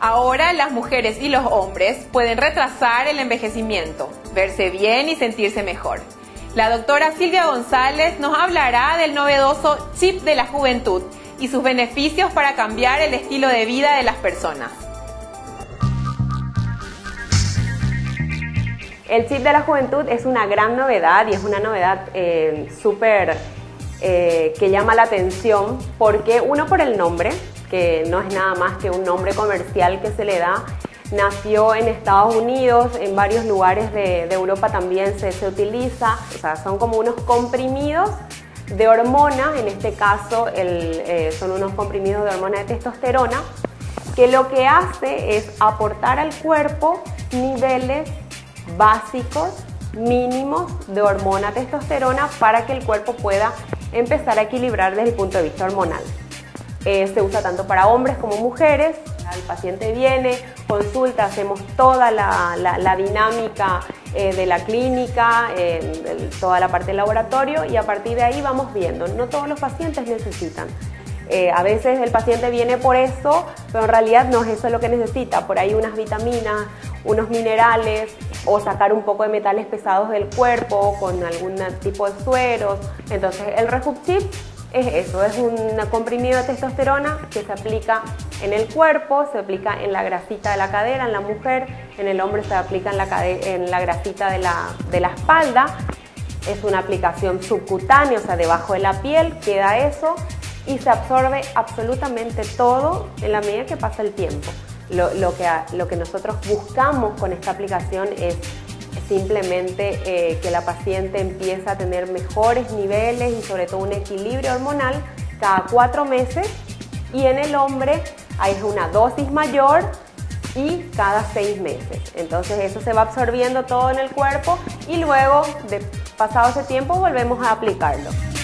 Ahora las mujeres y los hombres pueden retrasar el envejecimiento, verse bien y sentirse mejor. La doctora Silvia González nos hablará del novedoso chip de la juventud y sus beneficios para cambiar el estilo de vida de las personas. El chip de la juventud es una gran novedad y es una novedad súper que llama la atención porque uno por el nombre, que no es nada más que un nombre comercial que se le da, nació en Estados Unidos, en varios lugares de Europa también se utiliza, o sea, son como unos comprimidos de hormona, en este caso son unos comprimidos de hormona de testosterona, que lo que hace es aportar al cuerpo niveles básicos, mínimos de hormona testosterona para que el cuerpo pueda empezar a equilibrar desde el punto de vista hormonal. Se usa tanto para hombres como mujeres. El paciente viene, consulta, hacemos toda la dinámica de la clínica, toda la parte del laboratorio y a partir de ahí vamos viendo. No todos los pacientes necesitan. A veces el paciente viene por eso, pero en realidad no es eso lo que necesita. Por ahí unas vitaminas, unos minerales o sacar un poco de metales pesados del cuerpo con algún tipo de sueros. Entonces el Rejuv-Chip es eso, es un comprimido de testosterona que se aplica en el cuerpo, se aplica en la grasita de la cadera, en la mujer, en el hombre se aplica en la grasita de la espalda. Es una aplicación subcutánea, o sea, debajo de la piel queda eso y se absorbe absolutamente todo en la medida que pasa el tiempo. Lo que nosotros buscamos con esta aplicación es simplemente que la paciente empiece a tener mejores niveles y sobre todo un equilibrio hormonal cada 4 meses y en el hombre hay una dosis mayor y cada 6 meses. Entonces eso se va absorbiendo todo en el cuerpo y luego, pasado ese tiempo, volvemos a aplicarlo.